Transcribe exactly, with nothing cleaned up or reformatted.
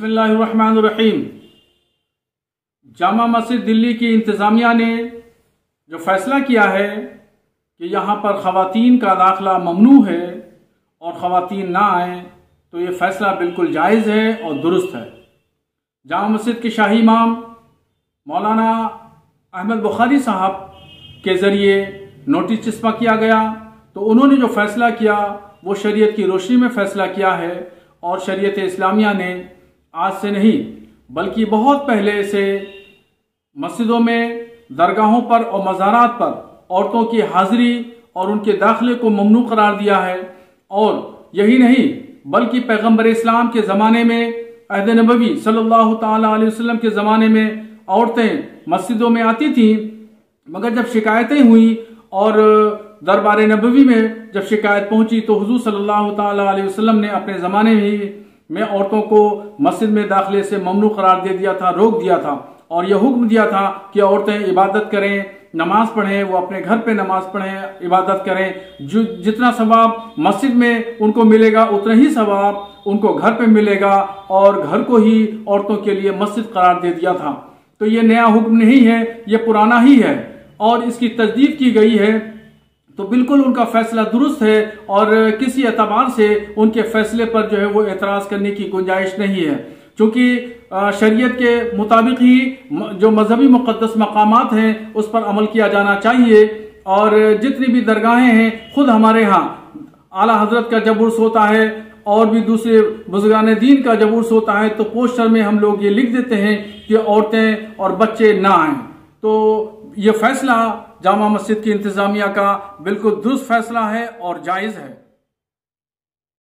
बिस्मिल्लाहिर्रहमानिर्रहीम। जामा मस्जिद दिल्ली की इंतज़ामिया ने जो फैसला किया है कि यहाँ पर ख़वातीन का दाखिला ममनू है और ख़वातीन ना आए, तो ये फ़ैसला बिल्कुल जायज़ है और दुरुस्त है। जामा मस्जिद के शाही इमाम मौलाना अहमद बुखारी साहब के ज़रिए नोटिस चिस्पा किया गया, तो उन्होंने जो फ़ैसला किया वो शरीयत की रोशनी में फ़ैसला किया है और शरीयत इस्लामिया ने आज से नहीं बल्कि बहुत पहले से मस्जिदों में, दरगाहों पर और मज़ारात पर औरतों की हाज़िरी और उनके दाखिले को ममनू करार दिया है। और यही नहीं बल्कि पैगम्बर इस्लाम के ज़माने में, अहद नबवी सल्लल्लाहु ताला अलैहि वसल्लम के ज़माने में औरतें मस्जिदों में आती थीं, मगर जब शिकायतें हुई और दरबार नबवी में जब शिकायत पहुंची तो हुजूर सल्लल्लाहु ताला अलैहि वसल्लम ने अपने ज़माने में औरतों को मस्जिद में दाखिले से ममनू करार दे दिया था, रोक दिया था और यह हुक्म दिया था कि औरतें इबादत करें, नमाज पढ़ें, वो अपने घर पे नमाज पढ़ें, इबादत करें। जो जितना सवाब मस्जिद में उनको मिलेगा उतना ही सवाब उनको घर पे मिलेगा और घर को ही औरतों के लिए मस्जिद करार दे दिया था। तो ये नया हुक्म नहीं है, ये पुराना ही है और इसकी तजदीद की गई है, तो बिल्कुल उनका फैसला दुरुस्त है और किसी एतबार से उनके फैसले पर जो है वो एतराज करने की गुंजाइश नहीं है, क्योंकि शरीयत के मुताबिक ही जो मजहबी मुक़द्दस मकामात हैं उस पर अमल किया जाना चाहिए। और जितनी भी दरगाहें हैं, खुद हमारे यहाँ आला हजरत का जब उर्स होता है और भी दूसरे बुजुर्गान दीन का जब उर्स होता है तो पोस्टर में हम लोग ये लिख देते हैं कि औरतें और बच्चे ना आएं। तो ये फैसला जामा मस्जिद की इंतज़ामिया का बिल्कुल दुरुस्त फैसला है और जायज़ है।